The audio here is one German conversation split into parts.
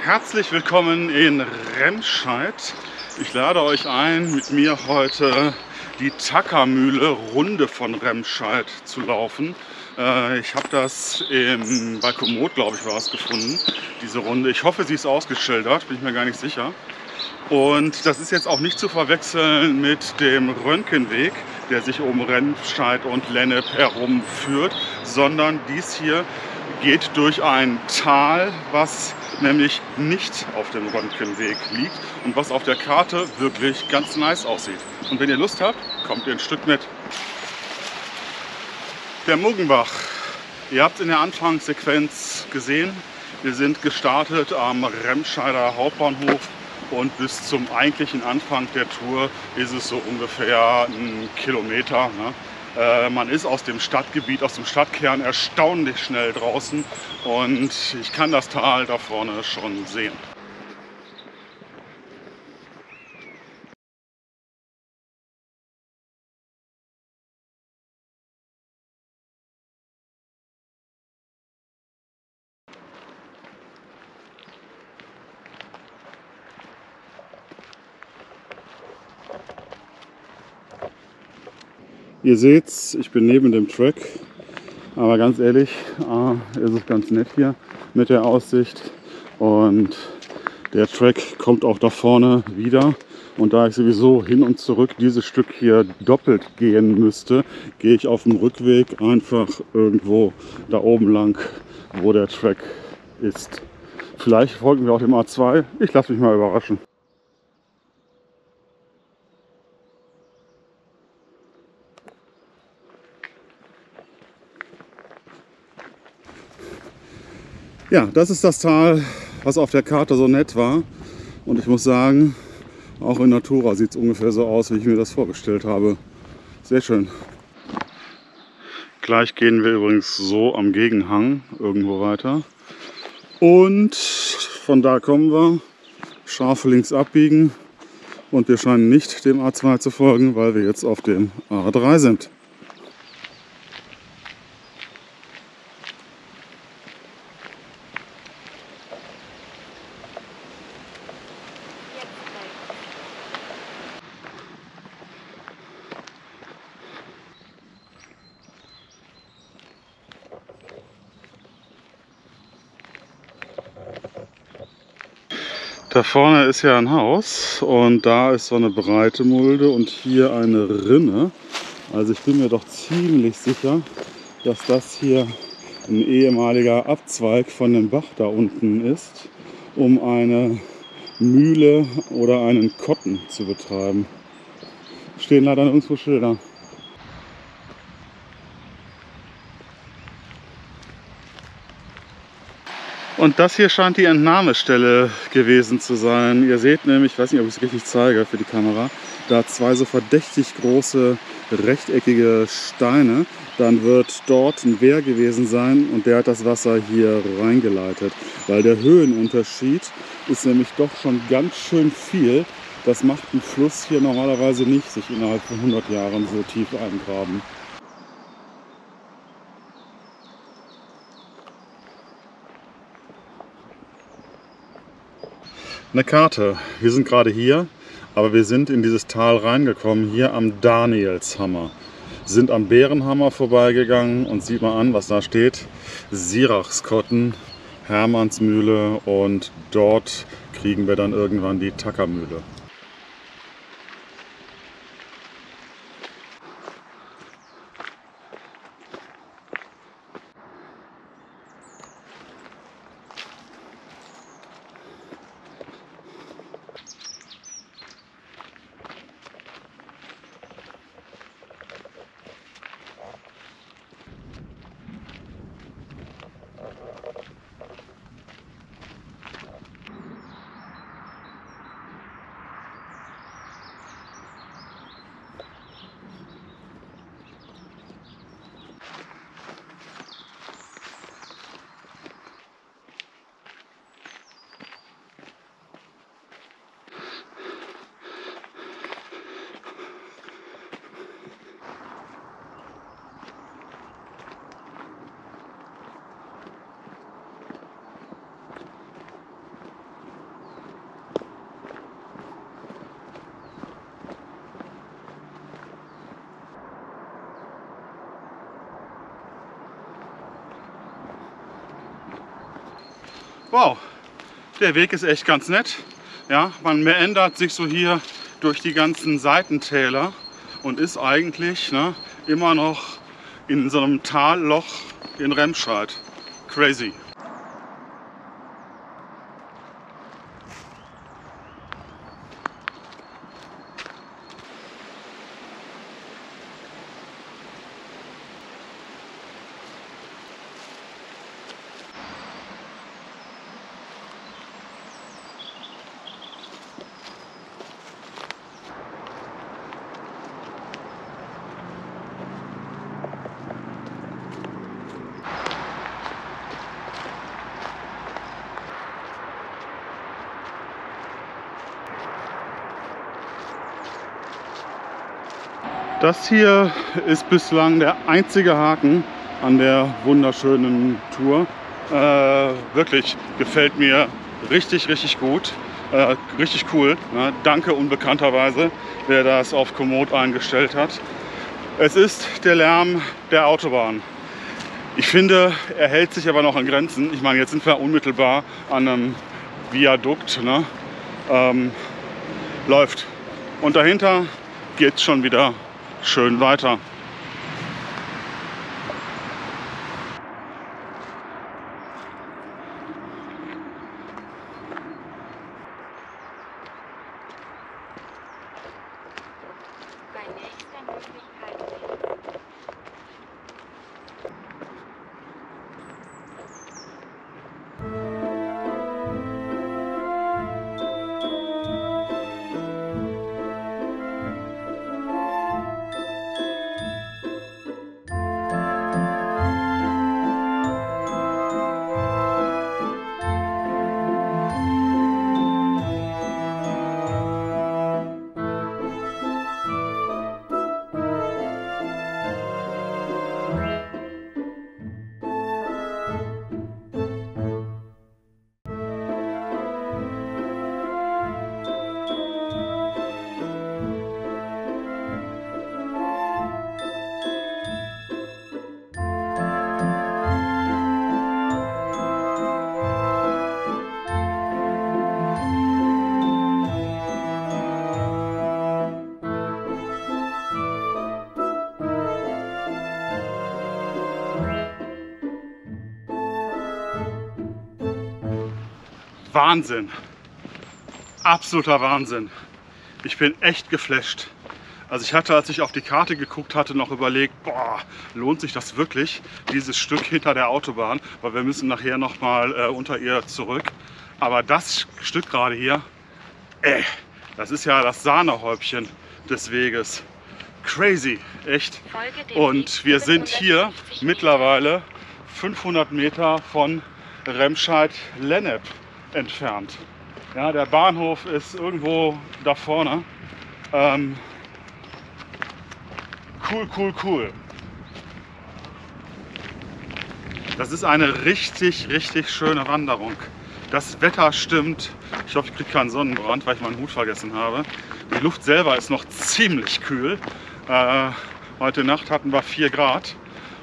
Herzlich willkommen in Remscheid. Ich lade euch ein, mit mir heute die Tackermühle Runde von Remscheid zu laufen. Ich habe das bei Komoot, glaube ich, war es, gefunden, diese Runde. Ich hoffe, sie ist ausgeschildert, bin ich mir gar nicht sicher. Und das ist jetzt auch nicht zu verwechseln mit dem Röntgenweg, der sich um Remscheid und Lennep herum führt, sondern dies hier geht durch ein Tal, was nämlich nicht auf dem Röntgenweg liegt und was auf der Karte wirklich ganz nice aussieht. Und wenn ihr Lust habt, kommt ihr ein Stück mit. Der Muggenbach. Ihr habt in der Anfangssequenz gesehen, wir sind gestartet am Remscheider Hauptbahnhof und bis zum eigentlichen Anfang der Tour ist es so ungefähr ein Kilometer. Ne? Man ist aus dem Stadtgebiet, aus dem Stadtkern erstaunlich schnell draußen und ich kann das Tal da vorne schon sehen. Ihr seht's, ich bin neben dem Track, aber ganz ehrlich, ist es ganz nett hier mit der Aussicht und der Track kommt auch da vorne wieder. Und da ich sowieso hin und zurück dieses Stück hier doppelt gehen müsste, gehe ich auf dem Rückweg einfach irgendwo da oben lang, wo der Track ist. Vielleicht folgen wir auch dem A2, ich lasse mich mal überraschen. Ja, das ist das Tal, was auf der Karte so nett war. Und ich muss sagen, auch in Natura sieht es ungefähr so aus, wie ich mir das vorgestellt habe. Sehr schön. Gleich gehen wir übrigens so am Gegenhang irgendwo weiter. Und von da kommen wir, scharf links abbiegen. Und wir scheinen nicht dem A2 zu folgen, weil wir jetzt auf dem A3 sind. Da vorne ist ja ein Haus und da ist so eine breite Mulde und hier eine Rinne. Also ich bin mir doch ziemlich sicher, dass das hier ein ehemaliger Abzweig von dem Bach da unten ist, um eine Mühle oder einen Kotten zu betreiben. Stehen leider nirgendwo Schilder. Und das hier scheint die Entnahmestelle gewesen zu sein. Ihr seht nämlich, ich weiß nicht, ob ich es richtig zeige für die Kamera, da zwei so verdächtig große rechteckige Steine. Dann wird dort ein Wehr gewesen sein und der hat das Wasser hier reingeleitet. Weil der Höhenunterschied ist nämlich doch schon ganz schön viel. Das macht ein Fluss hier normalerweise nicht, sich innerhalb von 100 Jahren so tief eingraben. Eine Karte. Wir sind gerade hier, aber wir sind in dieses Tal reingekommen, hier am Danielshammer. Sind am Bärenhammer vorbeigegangen und sieht mal an, was da steht. Sirachskotten, Hermannsmühle und dort kriegen wir dann irgendwann die Tackermühle. Wow, der Weg ist echt ganz nett. Ja, man meandert sich so hier durch die ganzen Seitentäler und ist eigentlich immer noch in so einem Talloch in Remscheid. Crazy. Das hier ist bislang der einzige Haken an der wunderschönen Tour. Wirklich gefällt mir richtig, richtig gut. Richtig cool. Ne? Danke unbekannterweise, wer das auf Komoot eingestellt hat. Es ist der Lärm der Autobahn. Ich finde, er hält sich aber noch an Grenzen. Ich meine, jetzt sind wir unmittelbar an einem Viadukt. Ne? Läuft. Und dahinter geht es schon wieder schön weiter. Bei nächster Möglichkeit Wahnsinn. Absoluter Wahnsinn. Ich bin echt geflasht. Also ich hatte, als ich auf die Karte geguckt hatte, noch überlegt, boah, lohnt sich das wirklich, dieses Stück hinter der Autobahn, weil wir müssen nachher noch mal unter ihr zurück. Aber das Stück gerade hier, das ist ja das Sahnehäubchen des Weges. Crazy, echt. Und wir sind hier mittlerweile 500 Meter von Remscheid-Lennep entfernt. Ja, der Bahnhof ist irgendwo da vorne. Cool. Das ist eine richtig, richtig schöne Wanderung. Das Wetter stimmt. Ich hoffe, ich kriege keinen Sonnenbrand, weil ich meinen Hut vergessen habe. Die Luft selber ist noch ziemlich kühl. Heute Nacht hatten wir 4 Grad.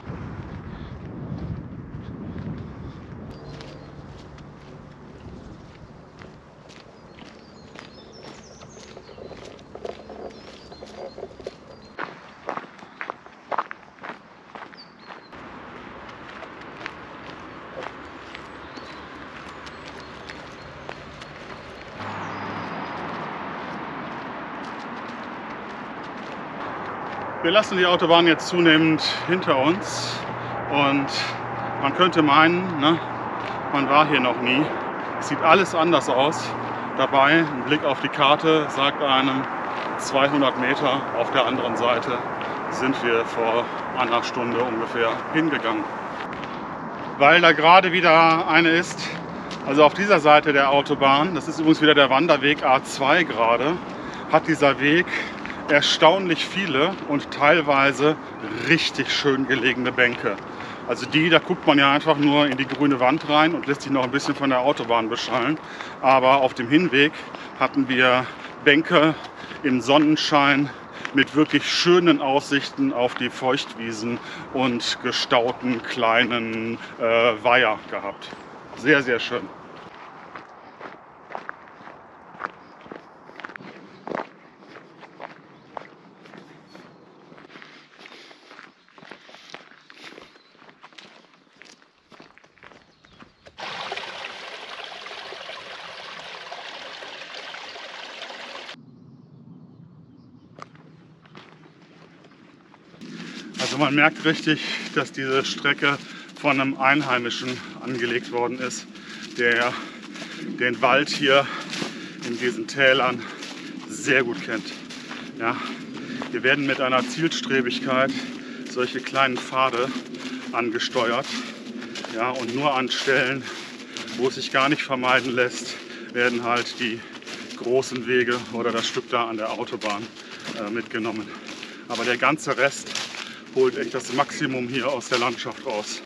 Wir lassen die Autobahn jetzt zunehmend hinter uns und man könnte meinen, ne, man war hier noch nie. Es sieht alles anders aus. Dabei, ein Blick auf die Karte sagt einem, 200 Meter auf der anderen Seite sind wir vor einer Stunde ungefähr hingegangen. Weil da gerade wieder eine ist, also auf dieser Seite der Autobahn, das ist übrigens wieder der Wanderweg A2 gerade, hat dieser Weg erstaunlich viele und teilweise richtig schön gelegene Bänke. Also da guckt man ja einfach nur in die grüne Wand rein und lässt sich noch ein bisschen von der Autobahn beschallen. Aber auf dem Hinweg hatten wir Bänke im Sonnenschein mit wirklich schönen Aussichten auf die Feuchtwiesen und gestauten kleinen Weiher gehabt. Sehr, sehr schön. Also man merkt richtig, dass diese Strecke von einem Einheimischen angelegt worden ist, der den Wald hier in diesen Tälern sehr gut kennt. Ja, hier werden mit einer Zielstrebigkeit solche kleinen Pfade angesteuert. Ja, und nur an Stellen, wo es sich gar nicht vermeiden lässt, werden halt die großen Wege oder das Stück da an der Autobahn mitgenommen. Aber der ganze Rest holt echt das Maximum hier aus der Landschaft raus.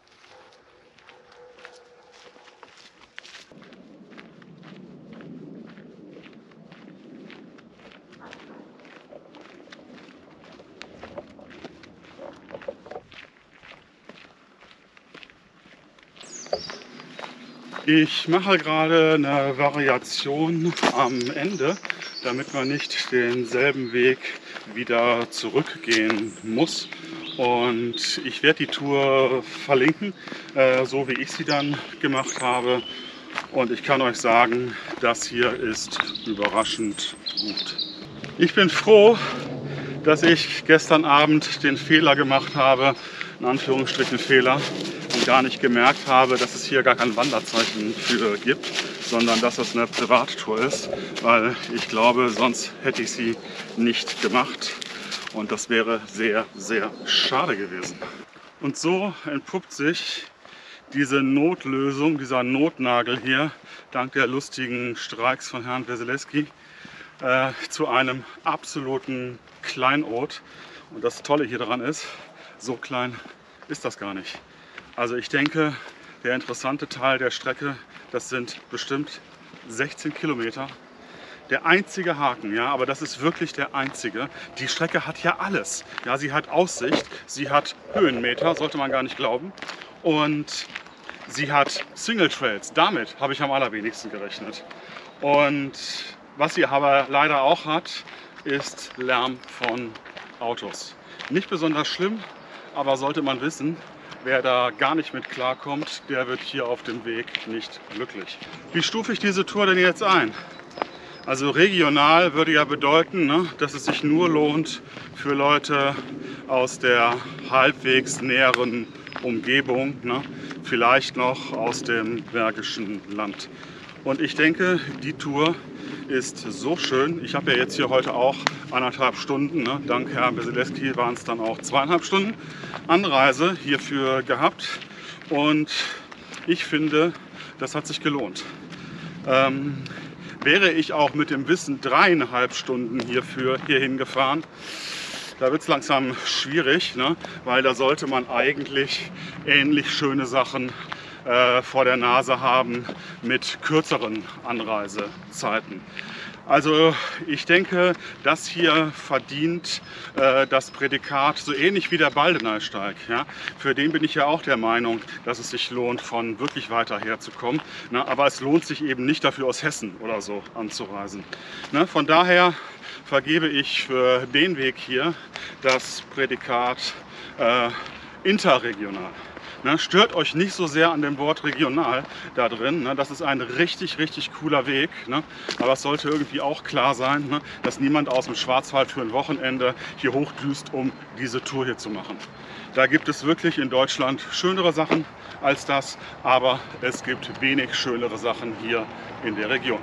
Ich mache gerade eine Variation am Ende, damit man nicht denselben Weg wieder zurückgehen muss. Und ich werde die Tour verlinken, so wie ich sie dann gemacht habe. Und ich kann euch sagen, das hier ist überraschend gut. Ich bin froh, dass ich gestern Abend den Fehler gemacht habe, in Anführungsstrichen Fehler, und gar nicht gemerkt habe, dass es hier gar kein Wanderzeichen für gibt, sondern dass es eine Privattour ist, weil ich glaube, sonst hätte ich sie nicht gemacht und das wäre sehr, sehr schade gewesen. Und so entpuppt sich diese Notlösung, dieser Notnagel hier, dank der lustigen Streiks von Herrn Weselewski, zu einem absoluten Kleinod. Und das Tolle hier dran ist, so klein ist das gar nicht. Also ich denke, der interessante Teil der Strecke, das sind bestimmt 16 Kilometer. Der einzige Haken, ja, aber das ist wirklich der einzige. Die Strecke hat ja alles. Ja, sie hat Aussicht, sie hat Höhenmeter, sollte man gar nicht glauben. Und sie hat Single Trails. Damit habe ich am allerwenigsten gerechnet. Und was sie aber leider auch hat, ist Lärm von Autos. Nicht besonders schlimm, aber sollte man wissen. Wer da gar nicht mit klarkommt, der wird hier auf dem Weg nicht glücklich. Wie stufe ich diese Tour denn jetzt ein? Also regional würde ja bedeuten, ne, dass es sich nur lohnt für Leute aus der halbwegs näheren Umgebung, ne, vielleicht noch aus dem Bergischen Land. Und ich denke, die Tour ist so schön. Ich habe ja jetzt hier heute auch 1,5 Stunden, ne? Dank Herrn Weselewski waren es dann auch 2,5 Stunden Anreise hierfür gehabt. Und ich finde, das hat sich gelohnt. Wäre ich auch mit dem Wissen 3,5 Stunden hierhin gefahren, da wird es langsam schwierig, ne? Weil da sollte man eigentlich ähnlich schöne Sachen vor der Nase haben mit kürzeren Anreisezeiten. Also ich denke, das hier verdient das Prädikat so ähnlich wie der Baldeneysteig. Ja? Für den bin ich ja auch der Meinung, dass es sich lohnt, von wirklich weiter her zu kommen. Ne? Aber es lohnt sich eben nicht dafür, aus Hessen oder so anzureisen. Ne? Von daher vergebe ich für den Weg hier das Prädikat interregional. Ne, stört euch nicht so sehr an dem Wort regional da drin. Ne, das ist ein richtig, richtig cooler Weg. Ne, aber es sollte irgendwie auch klar sein, ne, dass niemand aus dem Schwarzwald für ein Wochenende hier hochdüst, um diese Tour hier zu machen. Da gibt es wirklich in Deutschland schönere Sachen als das, aber es gibt wenig schönere Sachen hier in der Region.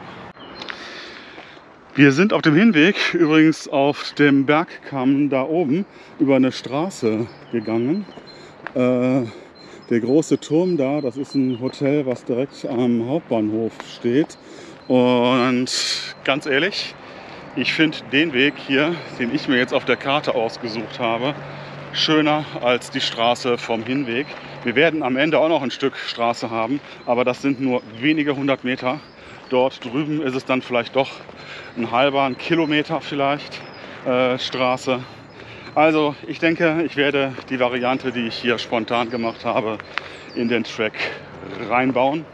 Wir sind auf dem Hinweg übrigens auf dem Bergkamm da oben über eine Straße gegangen. Der große Turm da, das ist ein Hotel, was direkt am Hauptbahnhof steht. Und ganz ehrlich, ich finde den Weg hier, den ich mir jetzt auf der Karte ausgesucht habe, schöner als die Straße vom Hinweg. Wir werden am Ende auch noch ein Stück Straße haben, aber das sind nur wenige 100 Meter. Dort drüben ist es dann vielleicht doch ein Kilometer vielleicht Straße. Also ich denke, ich werde die Variante, die ich hier spontan gemacht habe, in den Track reinbauen.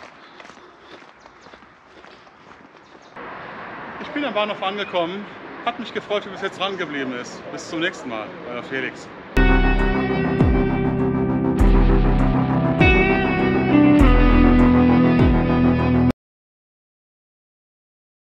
Ich bin am Bahnhof angekommen. Hat mich gefreut, wie bis jetzt dran geblieben ist. Bis zum nächsten Mal, euer Felix.